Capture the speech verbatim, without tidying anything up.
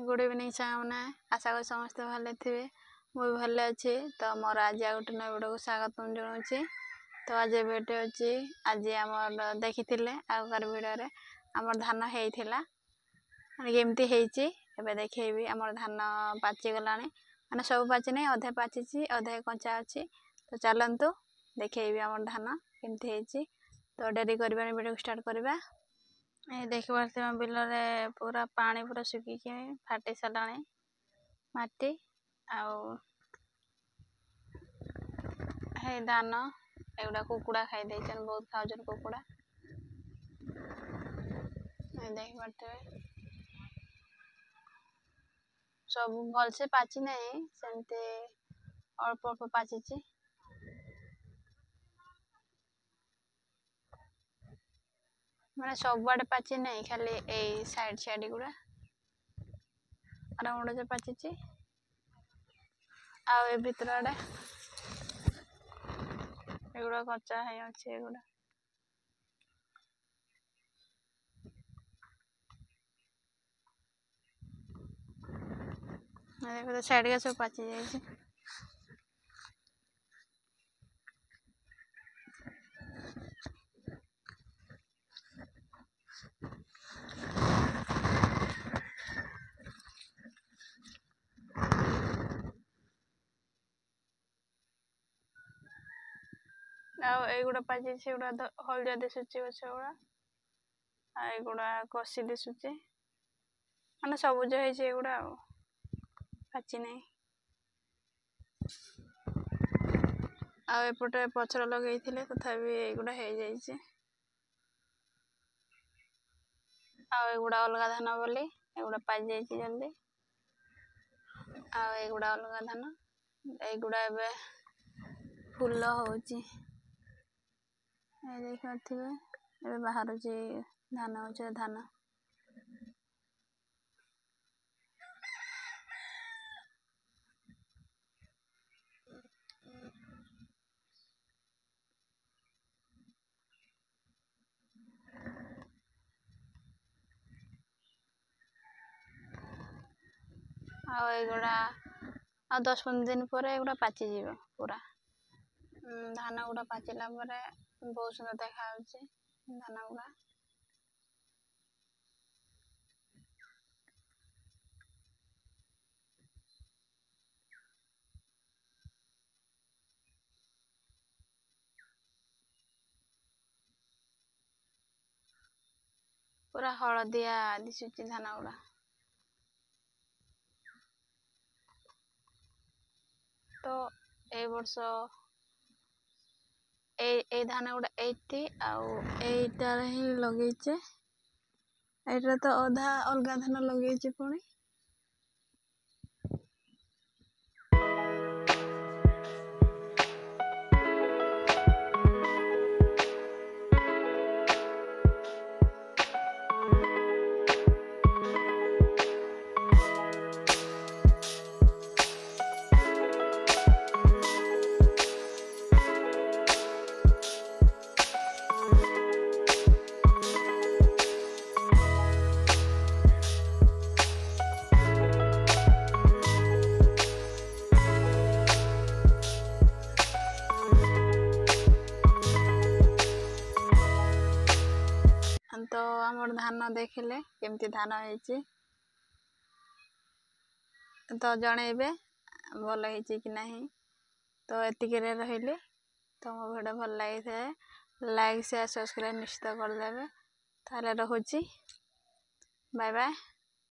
Good evening सामने आशा करी समस्ते भले थे मुझे भले अच्छे। तो मोर आज आ गोटे नई वीडियो को स्वागत जनाऊँ। तो आज वीडियो अच्छी आज आम देखी आगार वीडियो आम धान होता केमती होबे देखी आम धान पाची गला माने सब पाची नहीं अधे पाची अधे कंचा अच्छी। तो चलतु देखेबी आम धान केमती होती। तो डेरी करवानी वीडियो स्टार्ट करवा। ये देख पारे बिल पूरा पानी पूरा सुखिकी फाटी सारा माटी आउ धान एगुड़ा कुकुड़ा खाई देचन बहुत खाउछन कुकुड़ा देख पारे सब भल से पाची नहीं सेमती अल्प अल्प पाची मैंने सब आड़े पाची नहीं खाली ए साइड साइड गुड़ा आराम जो पाची आ भीतर आड़े एगुड़ा कच्चा है अच्छे एगुड़ा देखो साइड का सब पाची जाए। आगुड़ा पाची से गुड़ा हलदिया दिशुची गछ गुड़ा आगुड़ा कषि दिशुची माने सबुज होगुड़ा पाची नहीं आपटे पचर लगे तथा एगुड़ा हो जाए आगुड़ा अलग धान बोली एगुड़ा पाई जाए जल्दी आगुड़ा अलग धान एगुड़ा ए फूल होची देख पारे बाहर धान हो धान आगुड़ा आ दस पंद्रह दिन पर एगुड़ा पाची जीव पूरा धान गुड़ा पाचिला बहुत सुंदर देखा धान गुड़ा पूरा हलदिया दिशुची धान गुड़ा तो ए वर्ष ए ए धान गुड़ा एटी आउ एटार ही लगेचे एटा तो अधा अलगा धान लगेचे पुणी तो आमर धान देखिले केमती धान होइची तो जणेबे भल होइची कि नहीं। तो एतिके रे रहिले तो मो वीडियो भल लगी थे लाइक शेयर सब्सक्राइब निश्चित कर देबे। ताले रहुची बाय बाय।